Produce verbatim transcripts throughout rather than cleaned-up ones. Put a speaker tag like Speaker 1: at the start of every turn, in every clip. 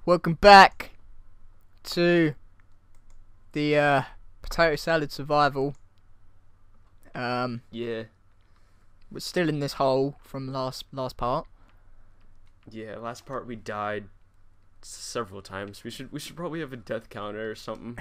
Speaker 1: Welcome back to the uh, potato salad survival. Um,
Speaker 2: Yeah,
Speaker 1: we're still in this hole from last last part.
Speaker 2: yeah. Last part we died several times. We should we should probably have a death counter or something.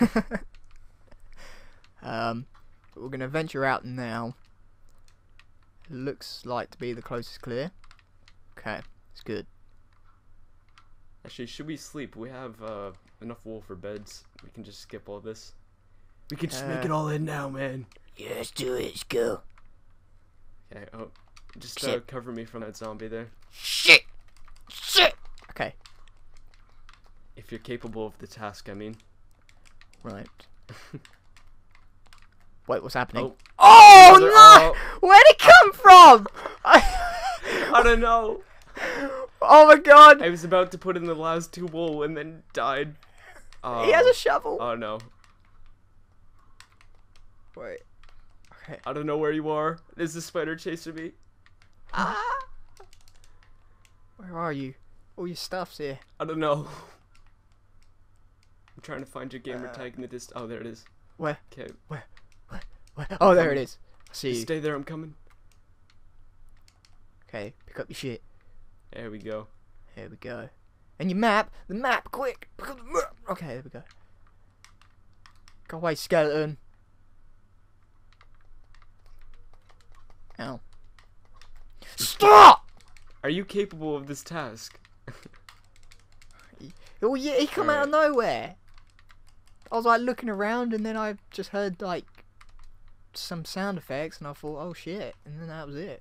Speaker 1: um, but we're gonna venture out now. It looks like to be the closest clear. Okay, it's good.
Speaker 2: Actually, should we sleep? We have uh, enough wool for beds. We can just skip all this. We can just make
Speaker 1: Uh,
Speaker 2: it all in now, man.
Speaker 1: Yeah, let's do it. Let's go.
Speaker 2: Okay. Oh, just uh,
Speaker 1: Shit.
Speaker 2: cover me from that zombie there.
Speaker 1: Shit. Shit. Okay.
Speaker 2: If you're capable of the task, I mean.
Speaker 1: Right. Wait, what's happening?
Speaker 2: Oh.
Speaker 1: Oh
Speaker 2: Another-
Speaker 1: no! Where'd it come from?
Speaker 2: I don't know.
Speaker 1: Oh my god!
Speaker 2: I was about to put in the last two wool and then died. Uh,
Speaker 1: He has a shovel.
Speaker 2: Oh no.
Speaker 1: Wait. Okay.
Speaker 2: I don't know where you are. There's a spider chasing me.
Speaker 1: Ah! Where are you? All your stuff's here.
Speaker 2: I don't know. I'm trying to find your gamer
Speaker 1: Uh,
Speaker 2: tag in the dist. Oh, there it is.
Speaker 1: Where?
Speaker 2: Okay.
Speaker 1: Where? Oh, there it is. I see you.
Speaker 2: Stay there. I'm coming.
Speaker 1: Okay, pick up your shit.
Speaker 2: There we go.
Speaker 1: Here we go. And your map. The map, quick. Pick up the map. Okay, there we go. Go away, skeleton. Ow. Stop!
Speaker 2: Are you capable of this task?
Speaker 1: Oh yeah, he come out of nowhere. I was like looking around and then I just heard like some sound effects and I thought, oh shit, and then that was it.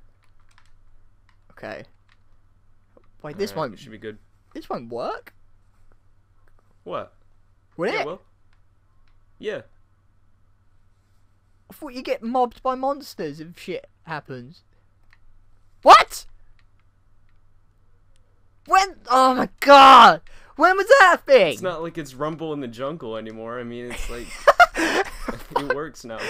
Speaker 1: Okay. Wait, this
Speaker 2: Alright,
Speaker 1: won't
Speaker 2: should be good.
Speaker 1: this won't work?
Speaker 2: What?
Speaker 1: Will
Speaker 2: Yeah.
Speaker 1: it?
Speaker 2: Well. Yeah.
Speaker 1: I thought you get mobbed by monsters if shit happens. What? When? Oh my god! When was that a thing?
Speaker 2: It's not like it's Rumble in the Jungle anymore. I mean, it's like it works now.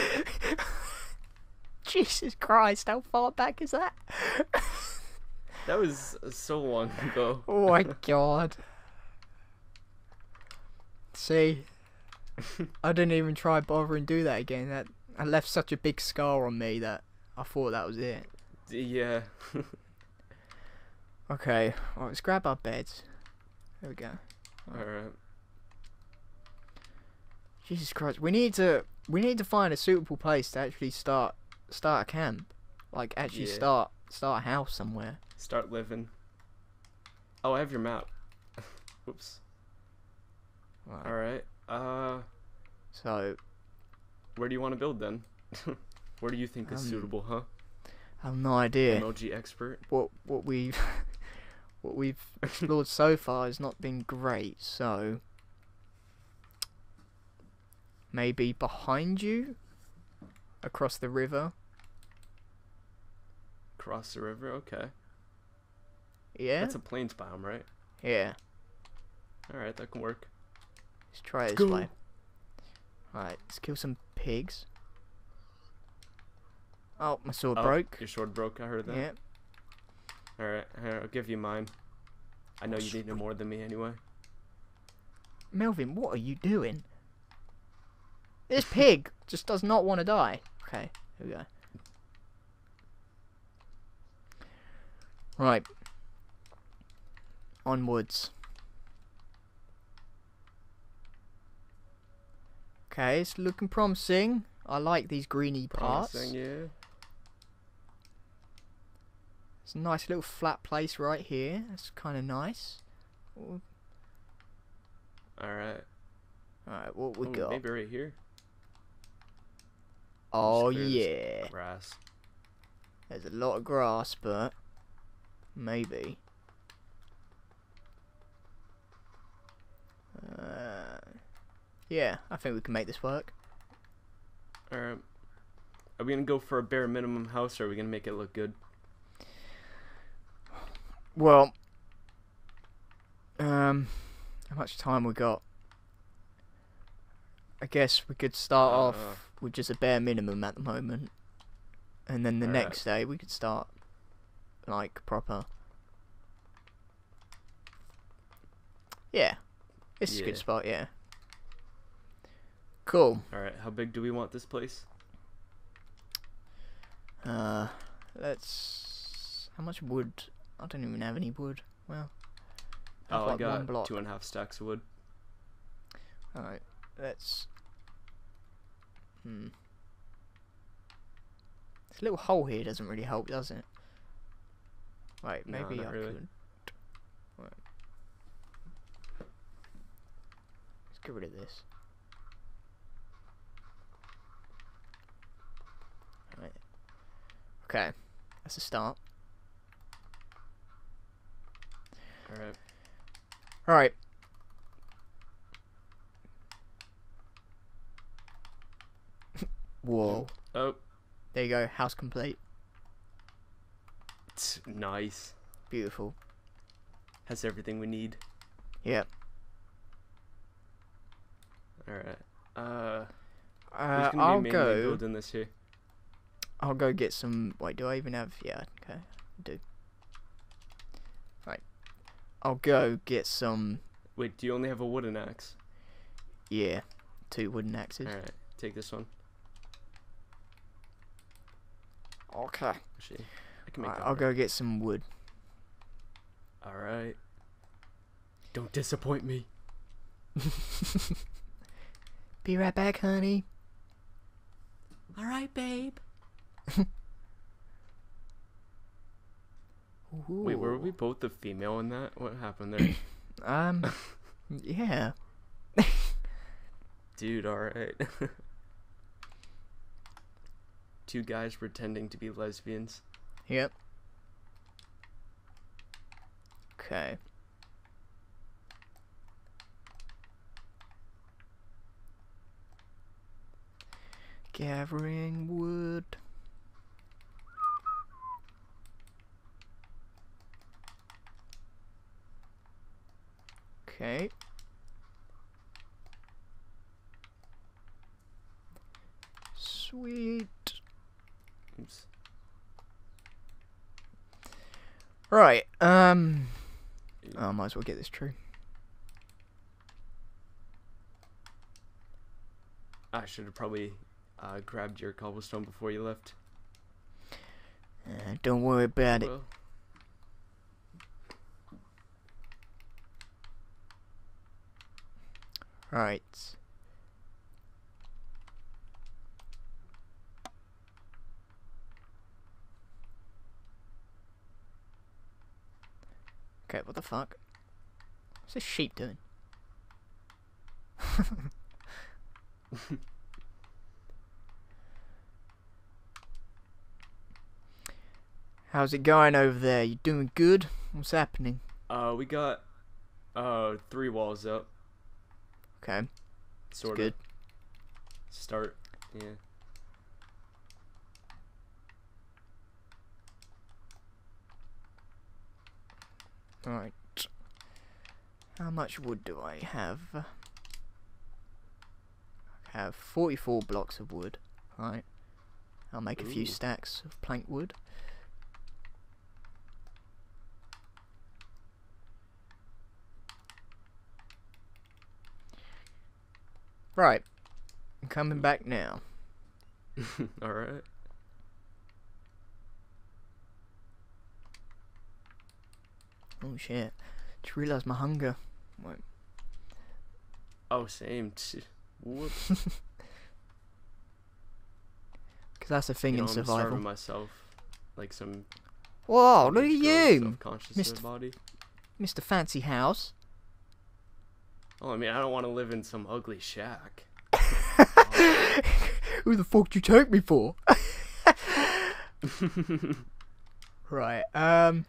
Speaker 1: Jesus Christ! How far back is that?
Speaker 2: That was so long ago.
Speaker 1: Oh my god. See, I didn't even try bother and do that again. That I left such a big scar on me that I thought that was it.
Speaker 2: Yeah.
Speaker 1: Okay, well, let's grab our beds. There we go.
Speaker 2: Alright.
Speaker 1: Jesus Christ, we need to we need to find a suitable place to actually start start a camp, like actually
Speaker 2: Yeah.
Speaker 1: start start a house somewhere.
Speaker 2: Start living. Oh, I have your map. Whoops.
Speaker 1: Right.
Speaker 2: Alright. Uh,
Speaker 1: So
Speaker 2: where do you want to build then? Where do you think is
Speaker 1: Um,
Speaker 2: suitable, huh?
Speaker 1: I have no idea
Speaker 2: Emoji expert.
Speaker 1: what what we've what we've explored so far has not been great. So maybe behind you, across the river.
Speaker 2: Cross the river. Okay.
Speaker 1: Yeah.
Speaker 2: That's a plains biome, right?
Speaker 1: Yeah.
Speaker 2: Alright, that can work.
Speaker 1: Let's try it this
Speaker 2: Go.
Speaker 1: way. Alright, let's kill some pigs. Oh, my sword
Speaker 2: Oh,
Speaker 1: broke.
Speaker 2: Your sword broke. I heard that.
Speaker 1: Yeah.
Speaker 2: Alright, here, I'll give you mine. I know you need it more than me anyway.
Speaker 1: Melvin, what are you doing? This pig just does not want to die. Okay, here we go. Right. Onwards. Okay, it's looking promising. I like these greeny parts.
Speaker 2: Promising, yeah.
Speaker 1: It's a nice little flat place right here. That's kind of nice.
Speaker 2: Alright.
Speaker 1: Alright, what we
Speaker 2: Oh,
Speaker 1: got?
Speaker 2: maybe right here.
Speaker 1: Oh
Speaker 2: Just clear this
Speaker 1: yeah.
Speaker 2: Grass.
Speaker 1: There's a lot of grass, but maybe. Uh, yeah, I think we can make this work.
Speaker 2: Alright. Are we gonna go for a bare minimum house or are we gonna make it look good?
Speaker 1: Well, um, how much time we got? I guess we could start
Speaker 2: Uh,
Speaker 1: off with just a bare minimum at the moment, and then the
Speaker 2: Alright.
Speaker 1: next day we could start like proper. Yeah. This is a
Speaker 2: Yeah.
Speaker 1: good spot, yeah. Cool.
Speaker 2: Alright, how big do we want this place?
Speaker 1: Uh, let's... How much wood? I don't even have any wood. Well, I have
Speaker 2: Oh, I
Speaker 1: like one
Speaker 2: got
Speaker 1: block.
Speaker 2: two and a half stacks of wood.
Speaker 1: Alright, let's... Hmm. This little hole here doesn't really help, does it? Right,
Speaker 2: No,
Speaker 1: maybe
Speaker 2: not
Speaker 1: I
Speaker 2: really.
Speaker 1: could... Right. Let's get rid of this. Right. Okay, that's a start.
Speaker 2: Alright.
Speaker 1: Alright. Whoa.
Speaker 2: Oh,
Speaker 1: There you go, house complete.
Speaker 2: it's nice.
Speaker 1: Beautiful.
Speaker 2: Has everything we need.
Speaker 1: Yep.
Speaker 2: Alright. Uh,
Speaker 1: Uh,
Speaker 2: who's gonna
Speaker 1: I'll
Speaker 2: be mainly
Speaker 1: go...
Speaker 2: building this here?
Speaker 1: I'll go get some... Wait, do I even have... Yeah, okay, I do. Right. I'll go get some...
Speaker 2: Wait, do you only have a wooden axe?
Speaker 1: Yeah, two wooden axes.
Speaker 2: Alright, take this one.
Speaker 1: Okay.
Speaker 2: Actually, I can make
Speaker 1: Right,
Speaker 2: that
Speaker 1: I'll
Speaker 2: work.
Speaker 1: go get some wood.
Speaker 2: Alright. Don't disappoint me.
Speaker 1: Be right back, honey.
Speaker 2: Alright, babe.
Speaker 1: Ooh.
Speaker 2: Wait, were we both the female in that? What happened there?
Speaker 1: Um, yeah.
Speaker 2: Dude, alright. Two guys pretending to be lesbians.
Speaker 1: Yep. Okay. Gathering wood. Okay. Sweet.
Speaker 2: Oops.
Speaker 1: Right, um... Oh, I might as well get this tree.
Speaker 2: I should have probably uh, grabbed your cobblestone before you left.
Speaker 1: Uh, don't worry about it.
Speaker 2: Well,
Speaker 1: Right. Okay, what the fuck? What's this sheep doing? How's it going over there? You doing good? What's happening?
Speaker 2: uh, we got uh three walls up.
Speaker 1: Okay,
Speaker 2: Sort
Speaker 1: good.
Speaker 2: of. Start. Yeah.
Speaker 1: Alright. How much wood do I have? I have forty-four blocks of wood. Right. I'll make a few
Speaker 2: Ooh.
Speaker 1: stacks of plank wood. Right. I'm coming back now.
Speaker 2: Alright.
Speaker 1: Oh shit. Just realised my hunger. Wait.
Speaker 2: Oh, same. Tch. Whoops.
Speaker 1: Because that's a thing
Speaker 2: You know,
Speaker 1: in
Speaker 2: I'm
Speaker 1: survival.
Speaker 2: starving myself. Like some.
Speaker 1: Whoa, look at
Speaker 2: teenage girl
Speaker 1: you!
Speaker 2: self-conscious of
Speaker 1: Mister
Speaker 2: their body.
Speaker 1: Mister Fancy House.
Speaker 2: Oh, I mean, I don't want to live in some ugly shack.
Speaker 1: Who the fuck do you take me for? Right, um...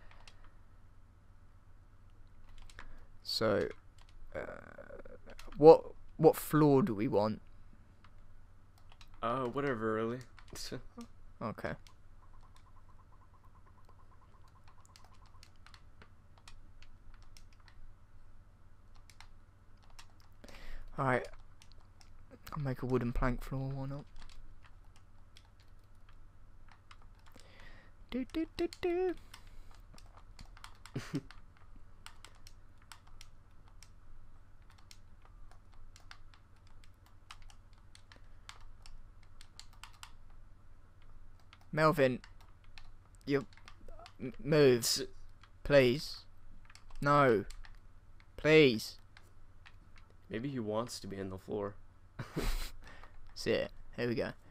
Speaker 1: So... Uh, what what floor do we want?
Speaker 2: Uh, whatever, really.
Speaker 1: Okay. Alright. I'll make a wooden plank floor, why not? Do do do do. Melvin, you m- move,
Speaker 2: S-
Speaker 1: please. No, please.
Speaker 2: Maybe he wants to be in the floor.
Speaker 1: That's it. Here we go.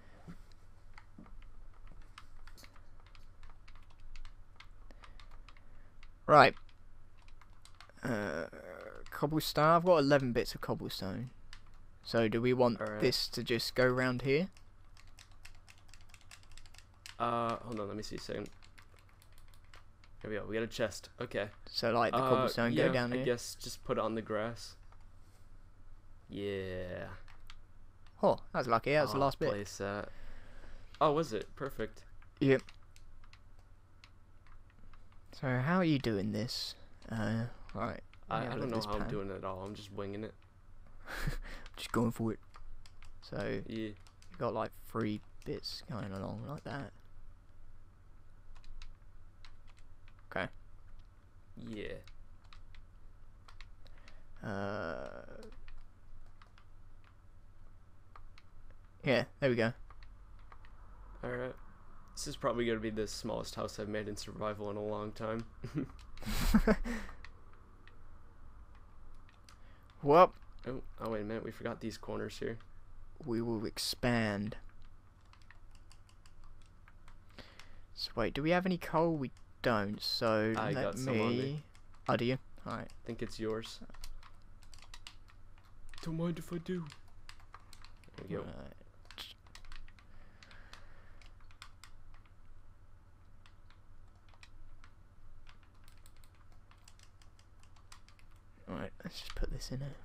Speaker 1: Right. Uh, cobblestone. I've got eleven bits of cobblestone. So do we want
Speaker 2: Alright.
Speaker 1: this to just go round here?
Speaker 2: Uh, hold on, let me see a second. Here we go, we got a chest. Okay.
Speaker 1: So like the
Speaker 2: Uh,
Speaker 1: cobblestone
Speaker 2: yeah,
Speaker 1: go down
Speaker 2: I
Speaker 1: here?
Speaker 2: guess just put it on the grass. Yeah.
Speaker 1: Oh, that was lucky. That was the
Speaker 2: I'll
Speaker 1: last bit.
Speaker 2: Place that. Oh, was it? Perfect.
Speaker 1: Yep. So how are you doing this? Uh, right.
Speaker 2: I,
Speaker 1: let me
Speaker 2: I
Speaker 1: have a
Speaker 2: don't
Speaker 1: look
Speaker 2: know
Speaker 1: at this
Speaker 2: how I'm
Speaker 1: plan.
Speaker 2: doing it at all. I'm just winging it.
Speaker 1: Just going for it. So
Speaker 2: Yeah.
Speaker 1: you got like three bits going along like that. Okay.
Speaker 2: Yeah.
Speaker 1: Uh. Yeah, there we go.
Speaker 2: Alright. This is probably going to be the smallest house I've made in survival in a long time.
Speaker 1: Well,
Speaker 2: oh, oh, wait a minute. We forgot these corners here.
Speaker 1: we will expand. So wait, do we have any coal? We don't. So
Speaker 2: I
Speaker 1: let
Speaker 2: got some on me.
Speaker 1: me. Oh, do you? All right.
Speaker 2: I think it's yours. Don't mind if I do. There we go.
Speaker 1: Right. Alright, let's just put this in it.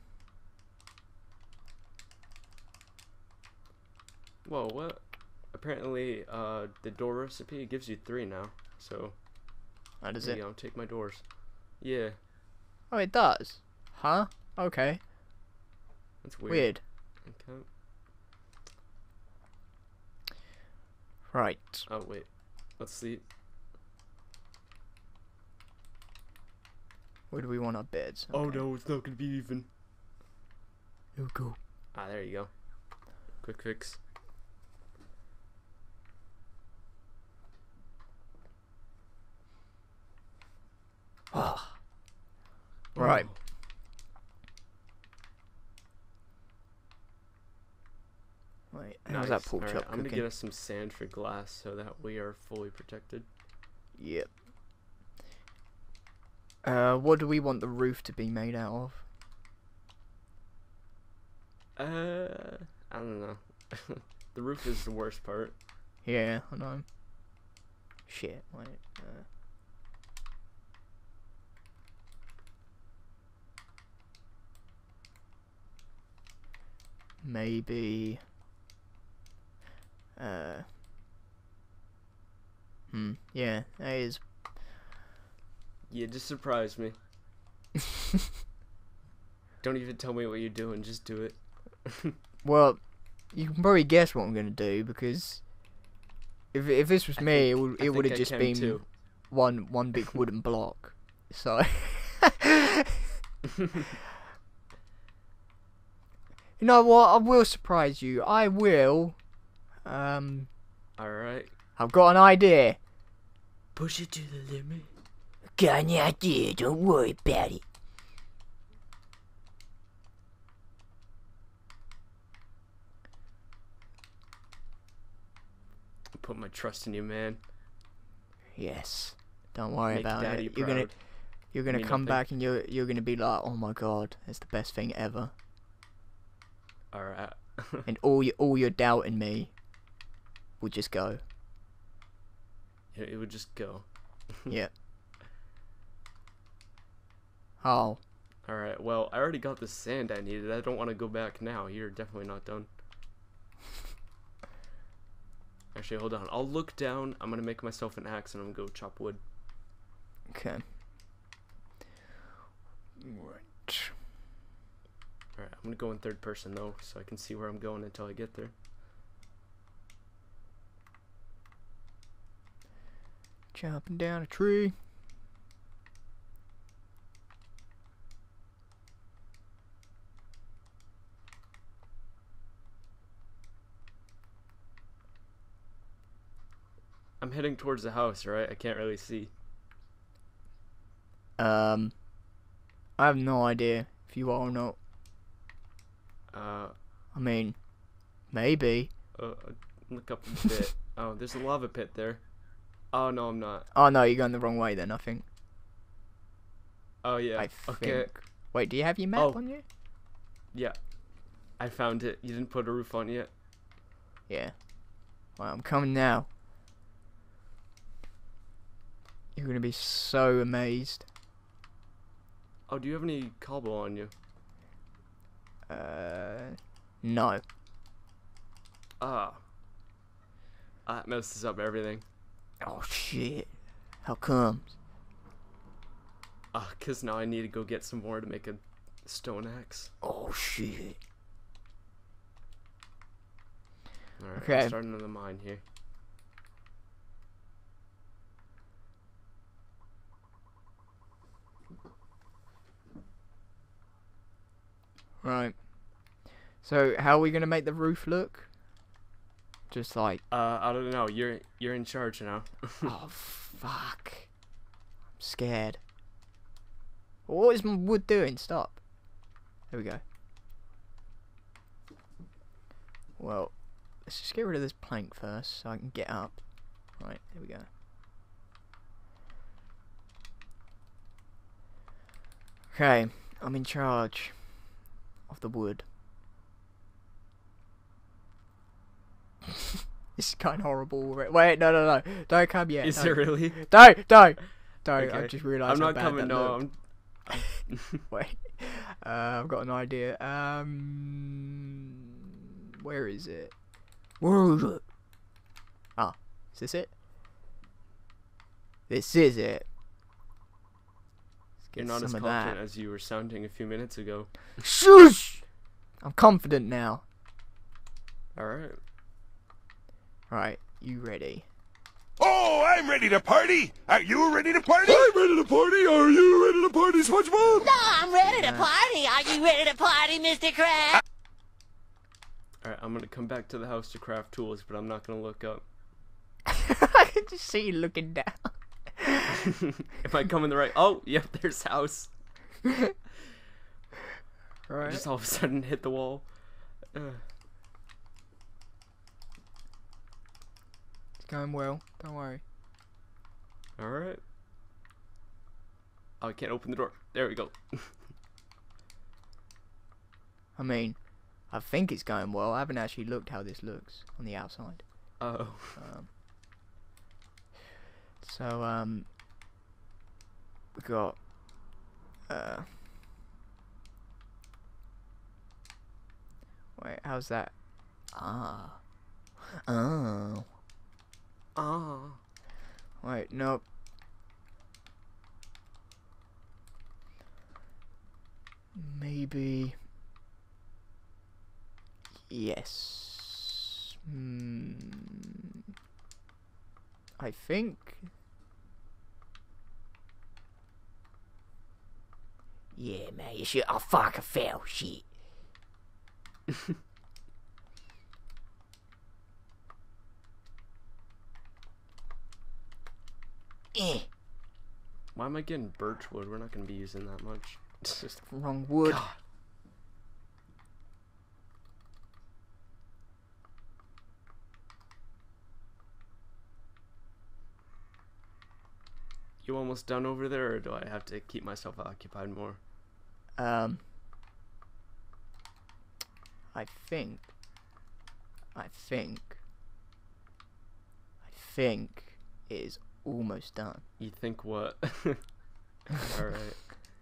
Speaker 2: Whoa, what? Apparently, uh, the door recipe gives you three now. So,
Speaker 1: How does
Speaker 2: there
Speaker 1: it?
Speaker 2: you go. Take my doors. Yeah,
Speaker 1: Oh, it does. Huh? Okay.
Speaker 2: that's weird.
Speaker 1: Weird.
Speaker 2: Okay.
Speaker 1: Right.
Speaker 2: Oh, wait. Let's see.
Speaker 1: Where do we want our beds?
Speaker 2: Oh
Speaker 1: Okay.
Speaker 2: no, it's not gonna be even.
Speaker 1: Oh, cool.
Speaker 2: Ah, there you go. Quick fix.
Speaker 1: Oh. Right.
Speaker 2: Oh.
Speaker 1: Wait, how's that
Speaker 2: Nice.
Speaker 1: pork
Speaker 2: Alright,
Speaker 1: chop
Speaker 2: I'm gonna
Speaker 1: cooking?
Speaker 2: get us some sand for glass so that we are fully protected.
Speaker 1: Yep. Uh, what do we want the roof to be made out of?
Speaker 2: Uh, I don't know. The roof is the worst part.
Speaker 1: Yeah, I know. Shit, wait. Uh. Maybe. Uh. Hmm. Yeah, that is.
Speaker 2: Yeah, just surprise me. Don't even tell me what you're doing, just do it.
Speaker 1: Well, you can probably guess what I'm gonna do because if if this was
Speaker 2: I
Speaker 1: me,
Speaker 2: think-
Speaker 1: it would
Speaker 2: I
Speaker 1: it would
Speaker 2: think
Speaker 1: have
Speaker 2: I
Speaker 1: just
Speaker 2: can
Speaker 1: been
Speaker 2: too.
Speaker 1: one one big wooden block. So. You know what? I will surprise you. I will. Um,
Speaker 2: Alright.
Speaker 1: I've got an idea.
Speaker 2: Push it to the limit.
Speaker 1: Got an idea. Don't worry about it.
Speaker 2: Put my trust in you, man.
Speaker 1: Yes. Don't worry
Speaker 2: Make
Speaker 1: about
Speaker 2: daddy
Speaker 1: it. You're gonna
Speaker 2: proud.
Speaker 1: you're gonna
Speaker 2: Me
Speaker 1: come
Speaker 2: nothing.
Speaker 1: back and you're you're gonna be like, oh my god, it's the best thing ever.
Speaker 2: Alright.
Speaker 1: And all you all your doubt in me will just go.
Speaker 2: it, it would just go.
Speaker 1: Yeah. Oh.
Speaker 2: Alright, well, I already got the sand I needed. I don't want to go back now. You're definitely not done. Actually, hold on. I'll look down. I'm going to make myself an axe and I'm going to go chop wood.
Speaker 1: Okay. Right.
Speaker 2: Alright, I'm going to go in third person, though, so I can see where I'm going until I get there.
Speaker 1: Chopping down a tree.
Speaker 2: I'm heading towards the house, right? I can't really see.
Speaker 1: Um, I have no idea if you are or not.
Speaker 2: Uh,
Speaker 1: I mean, maybe.
Speaker 2: uh look up a bit. Oh, there's a lava pit there. Oh no, I'm not.
Speaker 1: Oh no, you're going the wrong way then, I think.
Speaker 2: Oh yeah.
Speaker 1: I
Speaker 2: okay.
Speaker 1: think. Wait, do you have your map
Speaker 2: Oh.
Speaker 1: on you?
Speaker 2: Yeah. I found it. You didn't put a roof on yet.
Speaker 1: Yeah. Well, I'm coming now. You're gonna be so amazed.
Speaker 2: Oh, do you have any cobble on you?
Speaker 1: Uh, no.
Speaker 2: Ah. That messes up everything.
Speaker 1: Oh shit. How comes?
Speaker 2: Ah, cause now I need to go get some more to make a stone axe.
Speaker 1: Oh shit.
Speaker 2: Alright,
Speaker 1: Okay.
Speaker 2: I'm starting on the mine here.
Speaker 1: Right. So, how are we gonna make the roof look? Just like,
Speaker 2: Uh, I don't know. You're you're in charge now.
Speaker 1: oh fuck. I'm scared. What is my wood doing? Stop. There we go. Well, let's just get rid of this plank first so I can get up. Right, there we go. Okay, I'm in charge of the wood. This is kind of horrible already. Wait, no, no, no. Don't come yet.
Speaker 2: Is
Speaker 1: don't.
Speaker 2: it really?
Speaker 1: Don't, don't. Don't.
Speaker 2: Okay.
Speaker 1: I just realised
Speaker 2: I'm
Speaker 1: how
Speaker 2: not
Speaker 1: bad
Speaker 2: coming.
Speaker 1: that
Speaker 2: No,
Speaker 1: looked.
Speaker 2: I'm.
Speaker 1: Wait. Uh, I've got an idea. Um, where is it? Where is it? Ah, is this it? This is it. Let's get
Speaker 2: You're not as
Speaker 1: some of
Speaker 2: confident
Speaker 1: that.
Speaker 2: as you were sounding a few minutes ago.
Speaker 1: Shush! I'm confident now.
Speaker 2: All right.
Speaker 1: Right, you ready?
Speaker 3: Oh, I'm ready to party. Are you ready to party? I'm ready to party. Are you ready to party, SpongeBob?
Speaker 4: No, I'm ready to party. Are you ready to party, Mister Krabs?
Speaker 2: All right. I'm gonna come back to the house to craft tools, but I'm not gonna look up.
Speaker 1: I can just see you looking down.
Speaker 2: Am I coming the right? Oh, yep. There's the house.
Speaker 1: Right.
Speaker 2: Just all of a sudden hit the wall. Uh,
Speaker 1: It's going well. Don't worry.
Speaker 2: all right. Oh, I can't open the door. There we go.
Speaker 1: I mean, I think it's going well. I haven't actually looked how this looks on the outside.
Speaker 2: Oh.
Speaker 1: Um, so, um, we got, uh, wait, how's that? Ah. Oh.
Speaker 2: Ah.
Speaker 1: Wait, nope. Maybe. Yes. Hmm. I think. Yeah, man, you should. Oh, fuck, I fell. Shit. Eh.
Speaker 2: Why am I getting birch wood? We're not gonna be using that much. It's just
Speaker 1: Wrong wood.
Speaker 2: God. You almost done over there, or do I have to keep myself occupied more?
Speaker 1: Um. I think. I think. I think it is almost done.
Speaker 2: You think what? Alright.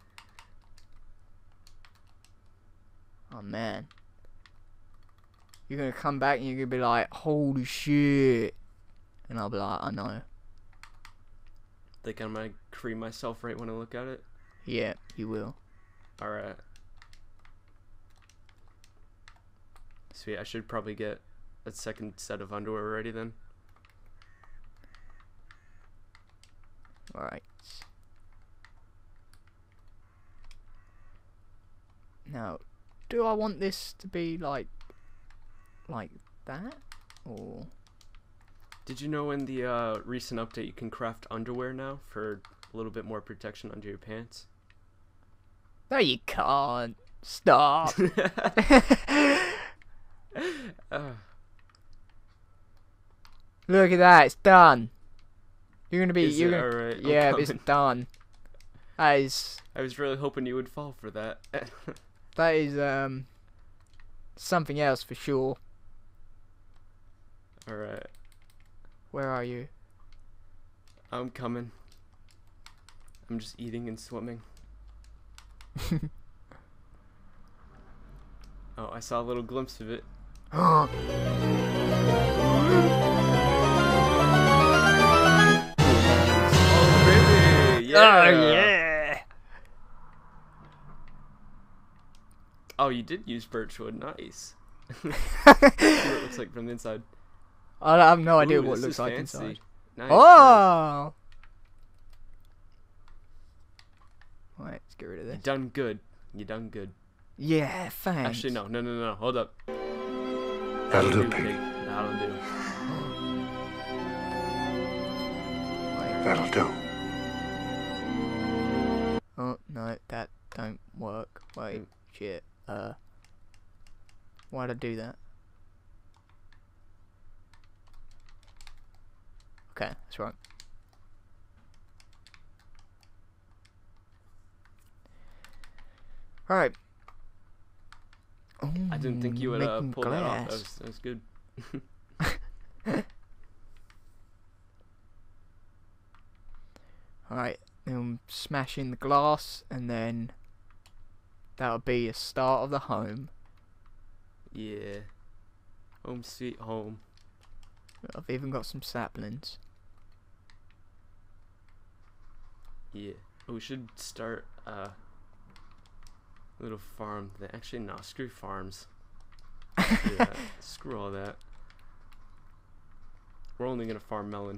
Speaker 1: Oh man. You're gonna come back and you're gonna be like, holy shit. And I'll be like, I know.
Speaker 2: Think I'm gonna cream myself right when I look at it?
Speaker 1: Yeah, you will.
Speaker 2: Alright. Sweet, I should probably get a second set of underwear ready then.
Speaker 1: Alright. Now, do I want this to be like, like that? Or,
Speaker 2: Did you know in the uh, recent update you can craft underwear now for a little bit more protection under your pants?
Speaker 1: No, you can't. Stop.
Speaker 2: uh,
Speaker 1: Look at that. It's done. You're gonna be.
Speaker 2: Is
Speaker 1: You're
Speaker 2: it
Speaker 1: gonna,
Speaker 2: alright? I'm
Speaker 1: yeah, it's
Speaker 2: coming.
Speaker 1: done. That is.
Speaker 2: I was really hoping you would fall for that.
Speaker 1: That is um. Something else for sure.
Speaker 2: Alright.
Speaker 1: Where are you?
Speaker 2: I'm coming. I'm just eating and swimming. Oh, I saw a little glimpse of it.
Speaker 1: Oh
Speaker 2: Oh, really? Yeah.
Speaker 1: yeah.
Speaker 2: Oh, you did use birchwood. Nice. See what it looks like from the inside.
Speaker 1: I have no idea
Speaker 2: Ooh,
Speaker 1: what it
Speaker 2: this
Speaker 1: looks
Speaker 2: is
Speaker 1: like
Speaker 2: fancy.
Speaker 1: inside.
Speaker 2: Nice.
Speaker 1: Oh. Right, let's get rid of
Speaker 2: You
Speaker 1: this.
Speaker 2: done good. You done good.
Speaker 1: Yeah, thanks.
Speaker 2: Actually, no, no, no, no. Hold up.
Speaker 3: That'll do,
Speaker 2: pig.
Speaker 3: pig.
Speaker 2: That'll do.
Speaker 3: That'll do.
Speaker 1: Oh no, that don't work. Wait,
Speaker 2: Mm.
Speaker 1: shit. Uh, why'd I do that? Okay, that's right. Alright.
Speaker 2: I didn't think you would uh,
Speaker 1: making
Speaker 2: pull that off. That
Speaker 1: glass.
Speaker 2: was, that was good.
Speaker 1: Alright, then smash in the glass, and then that'll be a start of the home.
Speaker 2: Yeah. Home sweet home.
Speaker 1: I've even got some saplings.
Speaker 2: Yeah. Oh, we should start uh, a little farm thing. Actually, no. Screw farms. Screw that. Screw all that. We're only gonna farm melon.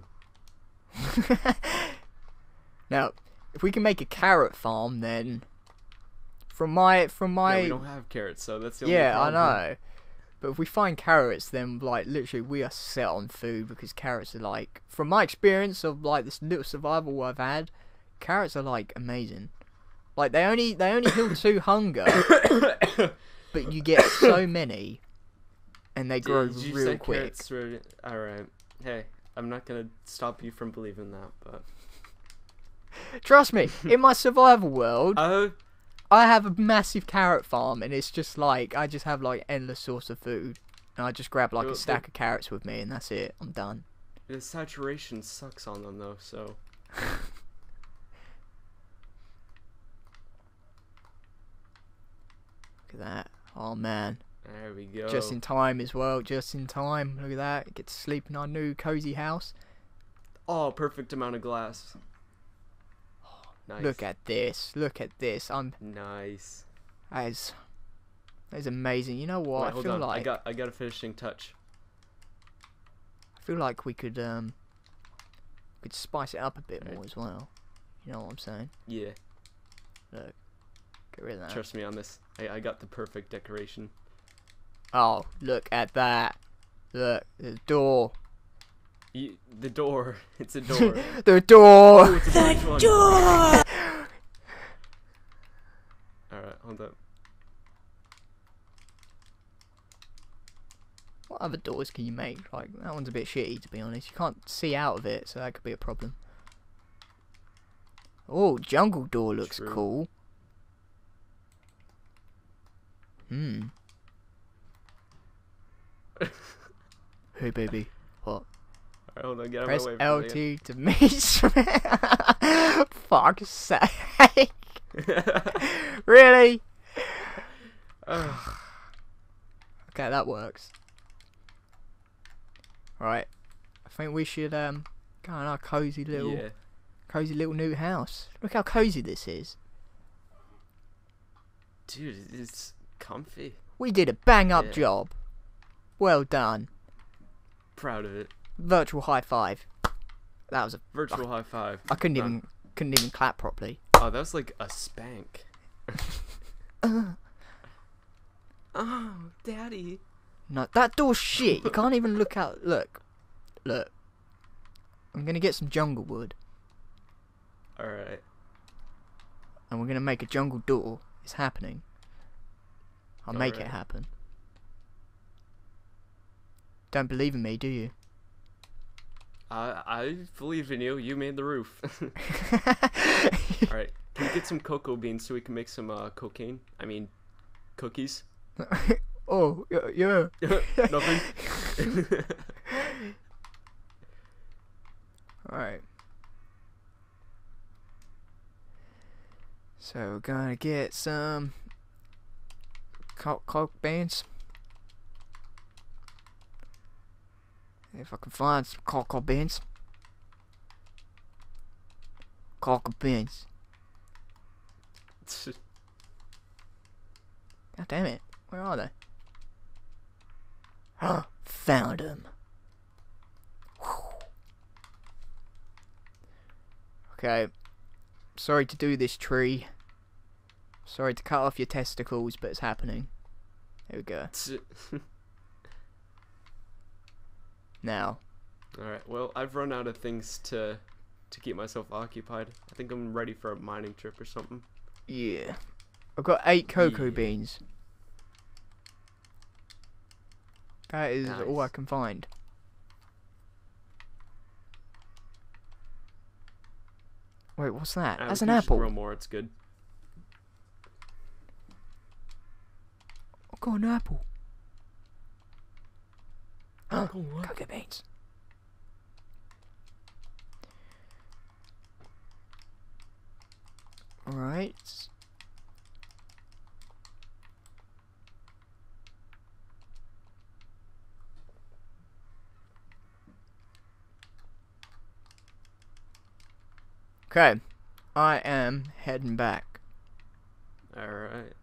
Speaker 1: Now, if we can make a carrot farm, then from my from my
Speaker 2: Yeah, we don't have carrots, so that's the only
Speaker 1: yeah, I
Speaker 2: problem.
Speaker 1: know. But if we find carrots, then like literally we are set on food, because carrots are like, from my experience of like this little survival I've had, carrots are like amazing. Like they only they only heal two hunger, but you get so many, and they grow
Speaker 2: Did you
Speaker 1: real
Speaker 2: say
Speaker 1: quick.
Speaker 2: carrots were... Alright. Hey, I'm not gonna stop you from believing that, but...
Speaker 1: Trust me, in my survival world,
Speaker 2: Oh,
Speaker 1: I have a massive carrot farm, and it's just like I just have like endless source of food, and I just grab like
Speaker 2: Well,
Speaker 1: a stack of carrots with me, and that's it. I'm done.
Speaker 2: the saturation sucks on them, though, so...
Speaker 1: Look at that. Oh man.
Speaker 2: There we go.
Speaker 1: Just in time as well, just in time. Look at that. Get to sleep in our new cozy house.
Speaker 2: Oh, perfect amount of glass. Nice.
Speaker 1: Look at this. Look at this. I'm
Speaker 2: Nice.
Speaker 1: that is that is amazing. You know what?
Speaker 2: Wait,
Speaker 1: I
Speaker 2: hold
Speaker 1: feel
Speaker 2: on.
Speaker 1: like
Speaker 2: I got I got a finishing touch.
Speaker 1: I feel like we could um could spice it up a bit
Speaker 2: Right.
Speaker 1: more as well. You know what I'm saying?
Speaker 2: Yeah.
Speaker 1: Look. Get rid of that.
Speaker 2: Trust me on this. I, I got the perfect decoration.
Speaker 1: Oh, look at that. Look, the door.
Speaker 2: You, the door. It's a door.
Speaker 1: The door.
Speaker 2: It's a large one.
Speaker 4: Door!
Speaker 2: Alright, hold up.
Speaker 1: What other doors can you make? Like, that one's a bit shitty, to be honest. You can't see out of it, so that could be a problem. Oh, jungle door looks
Speaker 2: True.
Speaker 1: cool. Hmm. Hey, baby. What?
Speaker 2: Alright, hold on. Get out
Speaker 1: Press
Speaker 2: of my way.
Speaker 1: L
Speaker 2: for a
Speaker 1: T to meet. Fuck's sake. Really?
Speaker 2: Ugh.
Speaker 1: Okay, that works. Right. I think we should um go in our cozy little
Speaker 2: yeah.
Speaker 1: cozy little new house. Look how cozy this is.
Speaker 2: Dude, it's comfy.
Speaker 1: We did a bang up
Speaker 2: Yeah.
Speaker 1: job. Well done.
Speaker 2: Proud of it.
Speaker 1: Virtual high five. That was a
Speaker 2: Virtual high five.
Speaker 1: I couldn't
Speaker 2: Done.
Speaker 1: even couldn't even clap properly.
Speaker 2: Oh, that was like a spank. Oh, daddy.
Speaker 1: No, that door's shit. You can't even look out. Look, look. I'm gonna get some jungle wood,
Speaker 2: Alright.
Speaker 1: and we're gonna make a jungle door. It's happening. I'll make it
Speaker 2: Alright.
Speaker 1: happen. Don't believe in me, do you?
Speaker 2: I I believe in you. You made the roof. Alright. Can you get some cocoa beans so we can make some uh, cocaine? I mean, cookies?
Speaker 1: Oh, yeah. yeah.
Speaker 2: Nothing?
Speaker 1: Alright. So we're gonna get some coke, coke beans. If I can find some cocoa beans. Cocoa beans. God damn it. Where are they? Oh, found them. Okay. Sorry to do this, tree. Sorry to cut off your testicles, but it's happening. There we go. Now.
Speaker 2: Alright, well, I've run out of things to to keep myself occupied. I think I'm ready for a mining trip or something.
Speaker 1: Yeah. I've got eight cocoa
Speaker 2: Yeah.
Speaker 1: beans. That is all I
Speaker 2: Nice.
Speaker 1: can find. Wait, what's that?
Speaker 2: Uh, we
Speaker 1: That's
Speaker 2: can
Speaker 1: an
Speaker 2: just
Speaker 1: apple.
Speaker 2: grow more, it's good.
Speaker 1: I've got an apple. Oh,
Speaker 2: Oh, what?
Speaker 1: cocoa beans. Alright. Okay. I am heading back.
Speaker 2: Alright.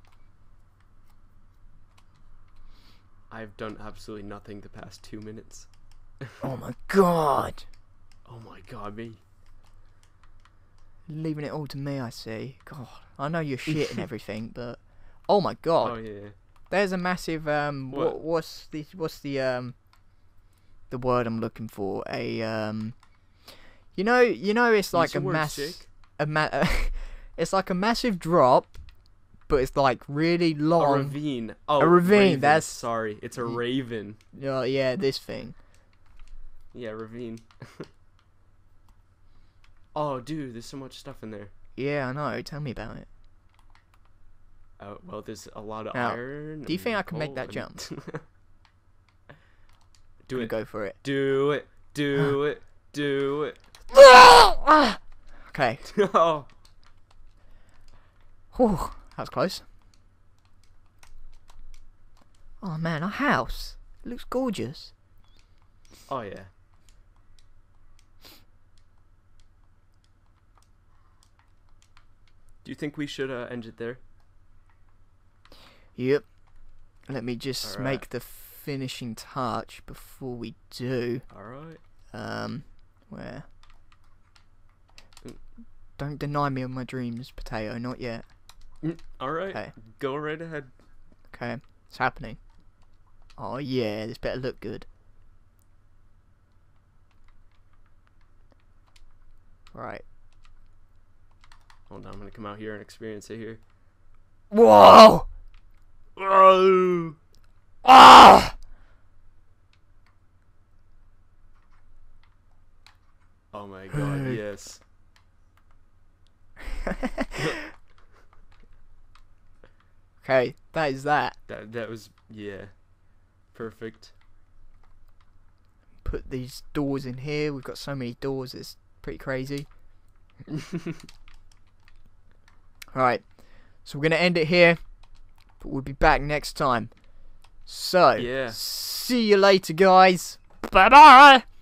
Speaker 2: I've done absolutely nothing the past two minutes.
Speaker 1: Oh my god.
Speaker 2: Oh my god, me.
Speaker 1: Leaving it all to me, I see. God, I know you're shit and everything, but oh my god,
Speaker 2: Oh yeah.
Speaker 1: there's a massive um. What?
Speaker 2: What?
Speaker 1: What's the what's the um. The word I'm looking for, a um. You know, you know, it's like
Speaker 2: Use
Speaker 1: a
Speaker 2: the words,
Speaker 1: mass,
Speaker 2: Jake.
Speaker 1: a ma- It's like a massive drop, but it's like really
Speaker 2: A
Speaker 1: long.
Speaker 2: ravine. Oh,
Speaker 1: A ravine,
Speaker 2: raven,
Speaker 1: that's-
Speaker 2: sorry. It's a
Speaker 1: y-
Speaker 2: raven.
Speaker 1: Yeah, yeah, this thing.
Speaker 2: Yeah, ravine. Oh, dude, there's so much stuff in there.
Speaker 1: Yeah, I know. Tell me about it.
Speaker 2: Oh, well, there's a lot of
Speaker 1: Now,
Speaker 2: iron.
Speaker 1: do you
Speaker 2: and
Speaker 1: think I can make
Speaker 2: coal
Speaker 1: that
Speaker 2: and-
Speaker 1: jump?
Speaker 2: Do
Speaker 1: Gonna
Speaker 2: it.
Speaker 1: Go for it.
Speaker 2: Do it. Do it. Do it.
Speaker 1: Okay.
Speaker 2: Oh.
Speaker 1: Whew, that was close. Oh man, our house. It looks gorgeous.
Speaker 2: Oh, yeah. Do you think we should uh, end it there?
Speaker 1: Yep. Let me just
Speaker 2: Alright.
Speaker 1: make the finishing touch before we do.
Speaker 2: Alright.
Speaker 1: Um, where?
Speaker 2: Mm.
Speaker 1: Don't deny me of my dreams, Potato. Not yet.
Speaker 2: Alright.
Speaker 1: Okay.
Speaker 2: Go right ahead.
Speaker 1: Okay, it's happening. Oh yeah, this better look good. Right.
Speaker 2: Hold on, I'm gonna come out here and experience it here.
Speaker 1: Whoa!
Speaker 2: Oh!
Speaker 1: Ah!
Speaker 2: Oh my god,
Speaker 1: Hey.
Speaker 2: yes.
Speaker 1: Okay, that is that.
Speaker 2: That that was yeah. Perfect.
Speaker 1: Put these doors in here. We've got so many doors, it's pretty crazy. Alright, so we're going to end it here, but we'll be back next time. So,
Speaker 2: Yeah.
Speaker 1: see you later, guys. Bye-bye!